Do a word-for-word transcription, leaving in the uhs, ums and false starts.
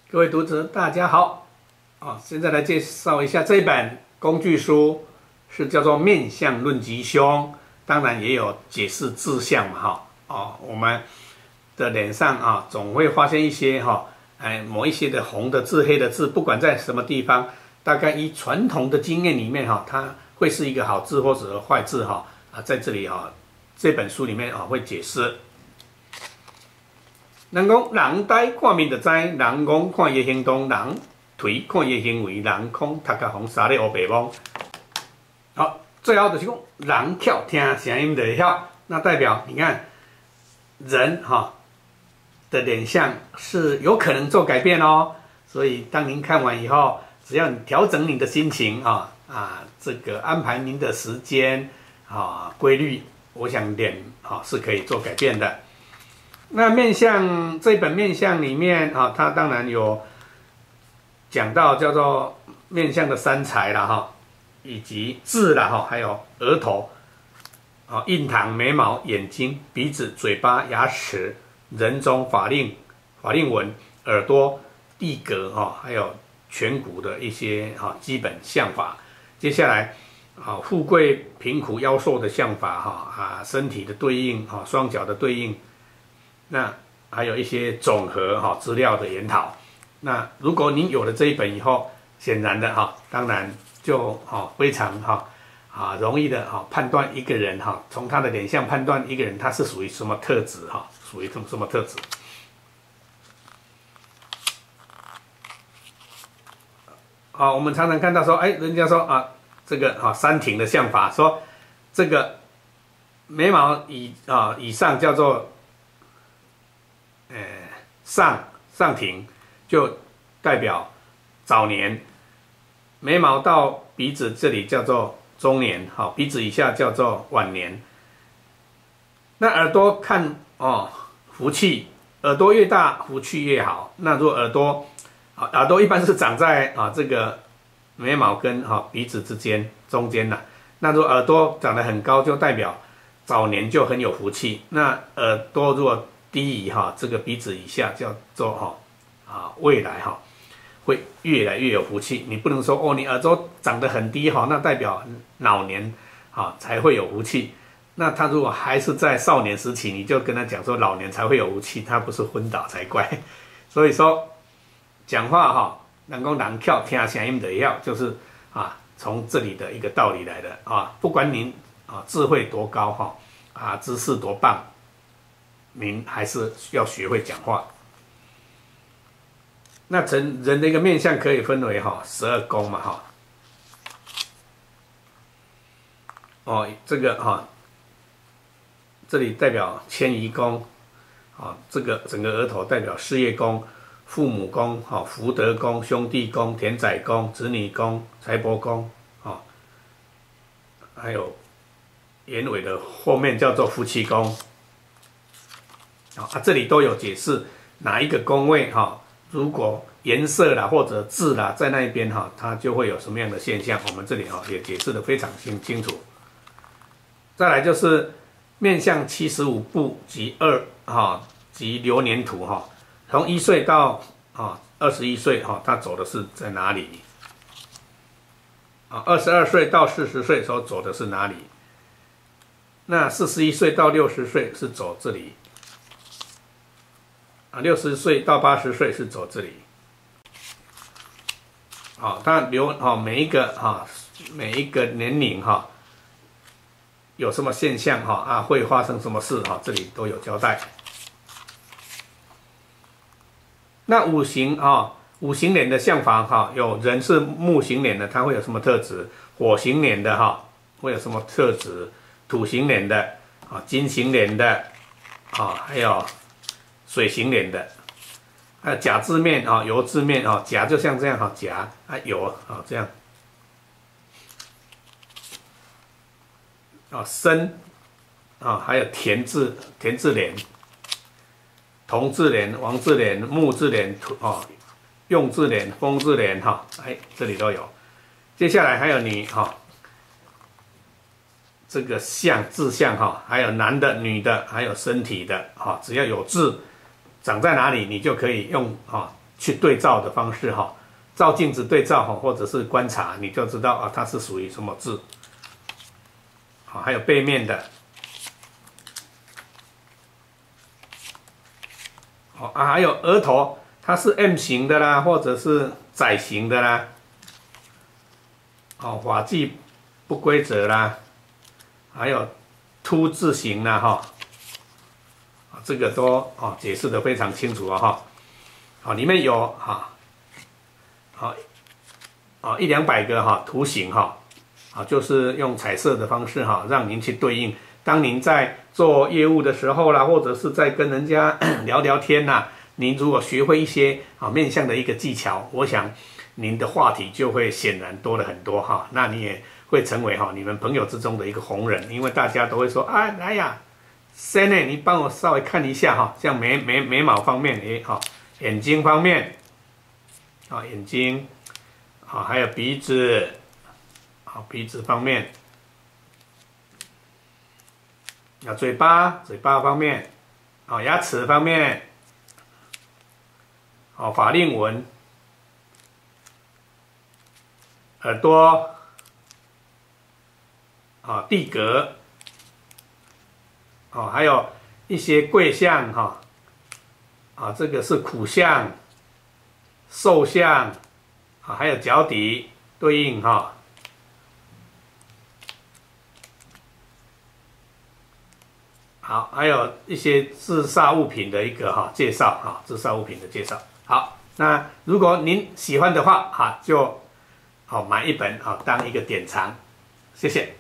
各位读者，大家好。啊，现在来介绍一下这本工具书，是叫做《面相论吉凶》，当然也有解释字相嘛，哈。哦，我们的脸上啊，总会发现一些哈，哎，某一些的红的字、黑的字，不管在什么地方，大概以传统的经验里面哈，它会是一个好字或者坏字哈。啊，在这里哈，这本书里面啊会解释。人讲人呆看面就知，人戆看伊行动，人颓看伊行为，人空读甲红沙咧黑白蒙。好，最后就是讲人巧听声音就会晓，那代表你看人哈的脸相是有可能做改变哦。所以当您看完以后，只要你调整你的心情啊啊，这个安排您的时间啊规律，我想脸啊是可以做改变的。那面相这本面相里面啊，它当然有讲到叫做面相的三才啦哈，以及痣啦哈，还有额头啊、印堂、眉毛、眼睛、鼻子、嘴巴、牙齿、人中、法令、法令纹、耳朵、地格哈，还有颧骨的一些哈基本相法。接下来啊，富贵、贫苦、夭寿的相法哈啊，身体的对应哈，双脚的对应。那还有一些总和哈资料的研讨。那如果您有了这一本以后，显然的哈，当然就哈非常哈啊容易的哈判断一个人哈，从他的脸相判断一个人他是属于什么特质哈，属于什么什么特质。啊，我们常常看到说，哎，人家说啊，这个啊山庭的相法，说这个眉毛以啊以上叫做。呃，上上庭就代表早年，眉毛到鼻子这里叫做中年，好，鼻子以下叫做晚年。那耳朵看哦，福气，耳朵越大福气越好。那如果耳朵啊，耳朵一般是长在啊这个眉毛跟哈、啊、鼻子之间中间呐。那如果耳朵长得很高，就代表早年就很有福气。那耳朵如果低于哈这个鼻子以下叫做哈啊未来哈会越来越有福气。你不能说哦你耳朵长得很低哈，那代表老年啊才会有福气。那他如果还是在少年时期，你就跟他讲说老年才会有福气，他不是昏倒才怪。所以说讲话哈，人讲人巧听声音就会晓，就是啊从这里的一个道理来的啊。不管您啊智慧多高哈啊知识多棒。您还是要学会讲话。那人人的一个面相可以分为哈十二宫嘛哈。哦，这个哈，这里代表迁移宫，啊，这个整个额头代表事业宫、父母宫、哈福德宫、兄弟宫、田宅宫、子女宫、财帛宫，啊，还有眼尾的后面叫做夫妻宫。啊，这里都有解释哪一个宫位哈，如果颜色啦或者字啦在那一边哈，它就会有什么样的现象，我们这里哈也解释得非常清清楚。再来就是面相七十五步及二哈及流年图哈，从一岁到啊二十一岁哈，它走的是在哪里？啊，二十二岁到四十岁所走的是哪里？那四十一岁到六十岁是走这里。啊，六十岁到八十岁是走这里，好，它留哈每一个哈每一个年龄哈有什么现象哈啊会发生什么事哈，这里都有交代。那五行啊五行脸的相法哈，有人是木型脸的，它会有什么特质？火型脸的哈会有什么特质？土型脸的啊，金型脸的啊，还有。水型脸的，还有甲字面啊，油字面啊，甲就像这样哈，甲啊油啊这样，啊申啊，还有田字田字脸、铜字脸、王字脸、木字脸、土啊用字脸、风字脸哈，哎这里都有。接下来还有你哈，这个相字相哈，还有男的、女的，还有身体的哈，只要有字。长在哪里，你就可以用啊去对照的方式哈，照镜子对照哈，或者是观察，你就知道啊它是属于什么字。好，还有背面的。好啊，还有额头，它是 M 型的啦，或者是窄型的啦。哦，发际不规则啦，还有凸字形啦哈。这个都哦解释的非常清楚啊哈。好，里面有哈，好，啊一两百个哈图形哈，啊就是用彩色的方式哈，让您去对应。当您在做业务的时候啦，或者是在跟人家聊聊天呐，您如果学会一些啊面向的一个技巧，我想您的话题就会显然多了很多哈。那你也会成为哈你们朋友之中的一个红人，因为大家都会说啊，来呀 ，Sunny， 你帮我稍微看一下哈，像眉眉眉毛方面，诶哈。眼睛方面，啊眼睛，啊还有鼻子，啊鼻子方面，啊嘴巴嘴巴方面，啊牙齿方面，啊法令纹，耳朵，啊地格，啊还有一些贵相哈。啊，这个是苦相、瘦相，啊，还有脚底对应哈。好，还有一些自杀物品的一个哈介绍哈，自杀物品的介绍。好，那如果您喜欢的话，哈，就好买一本啊当一个典藏，谢谢。